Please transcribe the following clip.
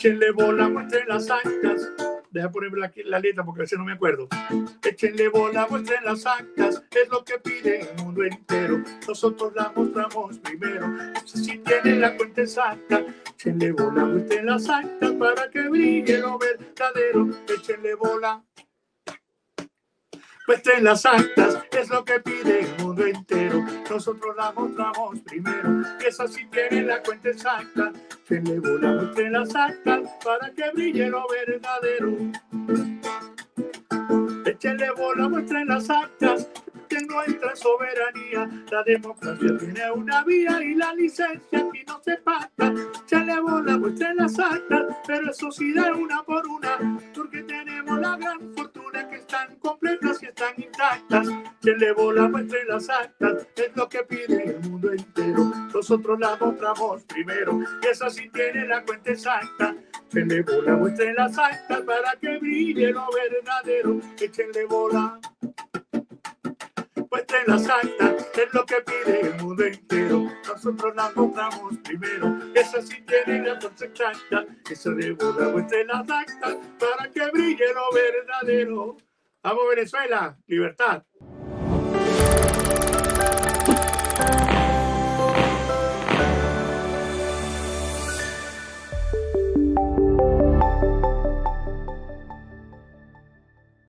Échenle bola, muestren las actas. Deja ponerme la letra porque a veces no me acuerdo. Échenle bola, muestren las actas. Es lo que pide el mundo entero. Nosotros la mostramos primero. Si tienen la cuenta exacta. Échenle bola, muestren las actas para que brille lo verdadero. Échenle bola, muestren las actas, es lo que pide el mundo entero. Nosotros la mostramos primero. Y esa sí tiene la cuenta exacta. Échenle bola, muestren las actas para que brille lo verdadero. Échenle bola, muestren las actas de nuestra soberanía. La democracia tiene una vía y la licencia aquí no se pacta. Échenle bola, muestren las actas, pero eso sí de una por una, porque tenemos la gran fortuna que están completas y están intactas. Échenle bola, muestren las actas, es lo que pide el mundo entero. Nosotros la mostramos primero, y esa sí tiene la cuenta exacta. Échenle bola, muestren las actas para que brille lo verdadero. Échenle bola, muestren las actas, es lo que pide el mundo entero. Nosotros la mostramos primero, esa sí tiene la fuerza exacta. Échenle bola, muestren las actas para que brille lo verdadero. Vamos Venezuela, libertad.